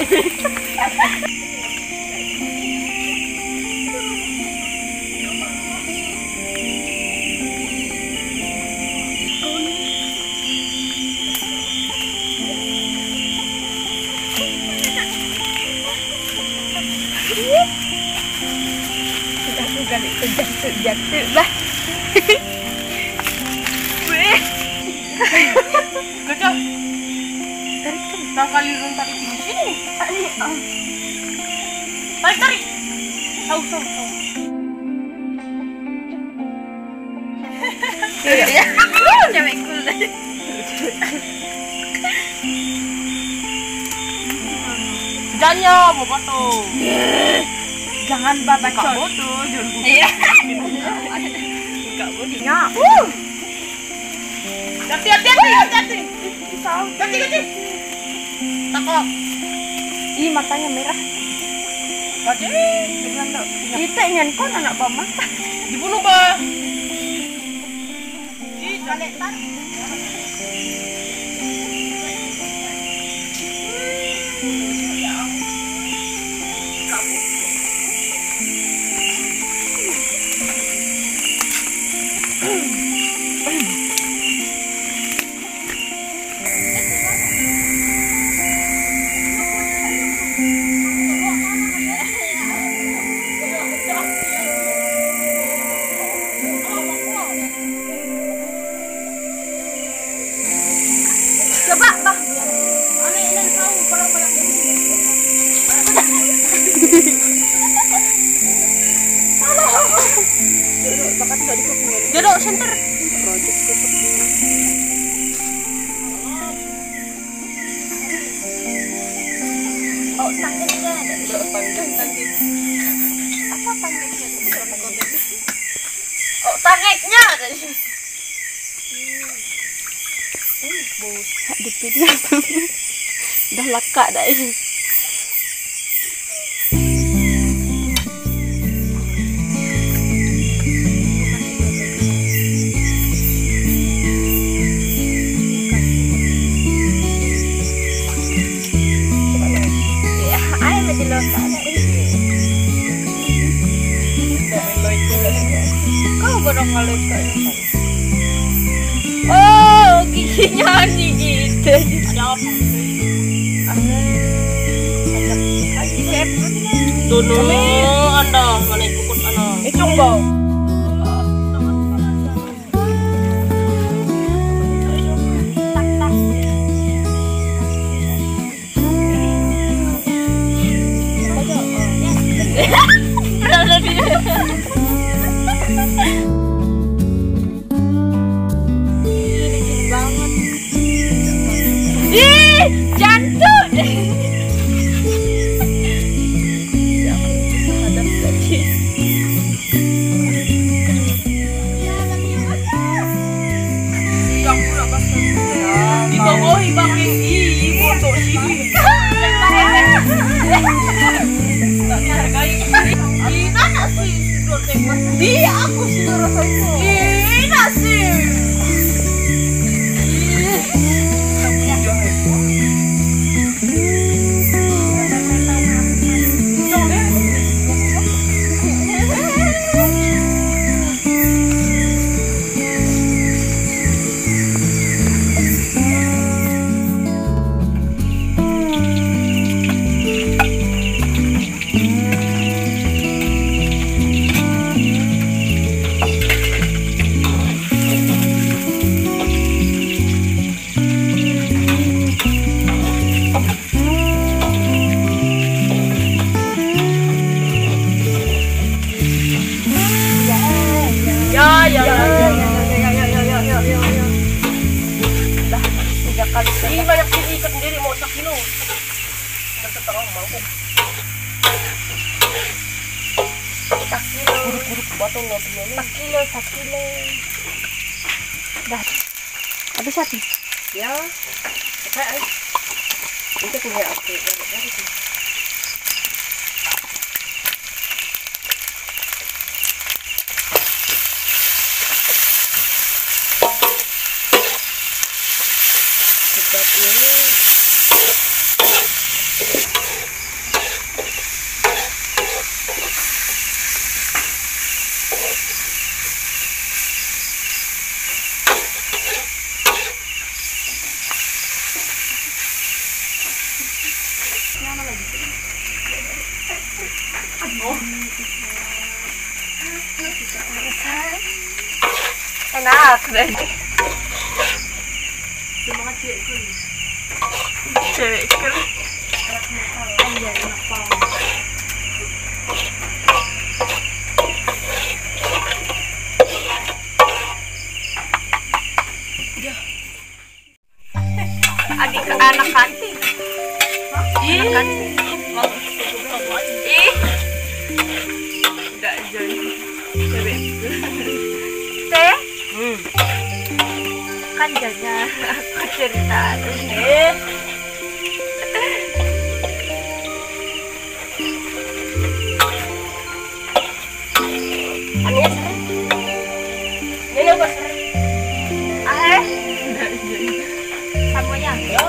Jatuh lah. Gajah. Tarik kali rong tarik di sini. Tarik. Tahu. Iya. Cewek cool. Jangan mau foto. Jangan bapak foto, Iya. Enggak bodinya. Hati-hati. Ganti. Takok. Ih, matanya merah. Baca. Kita nyenkon anak mama. Dibunuh, Bah. Ih, balik tar. Coba, Bang. Aneh tahu kalau dia dok center project Tangannya ada. Apa tangannya? Tangannya ada. Di video udah laka dah ini. Kau borong ngalus kayak. Oh, giginya gitu. ada apa? Dono anda mana ikut anak? Itu enggak. Berada dia. Ih, jantung. Dibawahi bang ibu untuk sini. Tak dihargai. Gimana sih dia aku sih rasanya. Gila sih. Ini banyak ikat sendiri mau 1 kilo. Terang mau. 1 kilo. Buruk-buruk batong nggak punya. 1 kilo. Dah. Habis satu. Ya. Oke. Itu punya aku. Sebab ini Oh. Enak deh. Semangat cewekku. Cewekku. Iya, enak banget. Adik anak kantin. Ih. Ih. Enggak jadi. Cewek. Teh. Kan jadinya aku cerita. Ania sering. Ini apa sering? Samunya. Ya.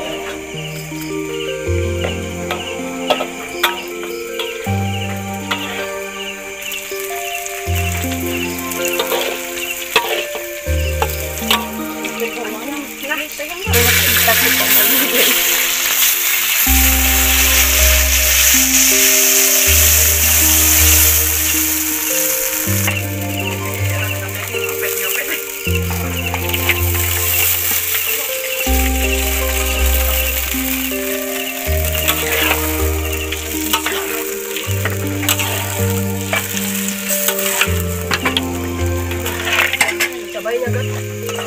Nah, itu yang kita guys. Cobain ya, guys.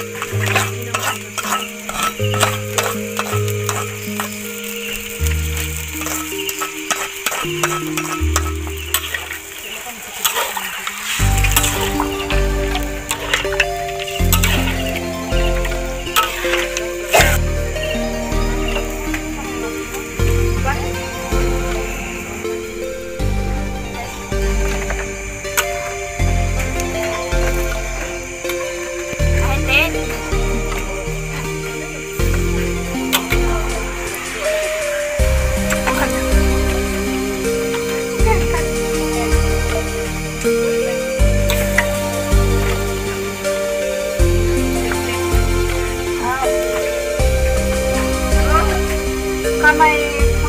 Kamay.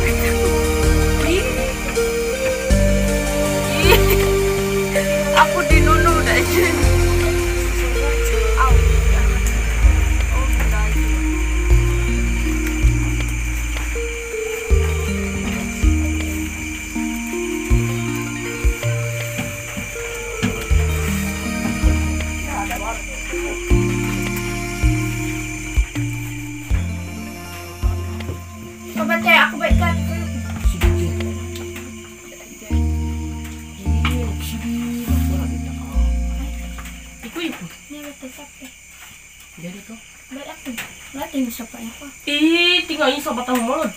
Aku dinunu deh. Coba cek aku baikkan. Iku. Ini betul siapa? Jadi kok. Baik aku. Latih siapa ya kok? Ih, tinggal ini sobat tahu mulut.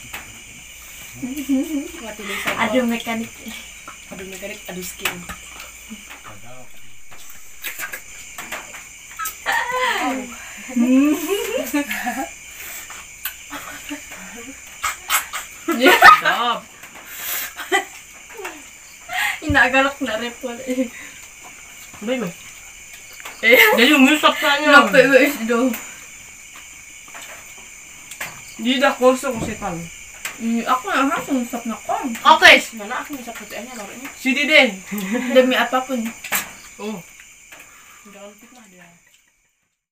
Aduh mekanik. Aduh mekanik, aduh skin. Sedap. Ina galak na repol. Baik, Mei. Dia yung musap tanya. Nape guys do. Di dah kosong setan. Aku na langsung sap na ko. Oke, mana aku bisa kerjaannya naruhnya? Si Dede. Demi apapun. Oh. Jangan fitnah dia.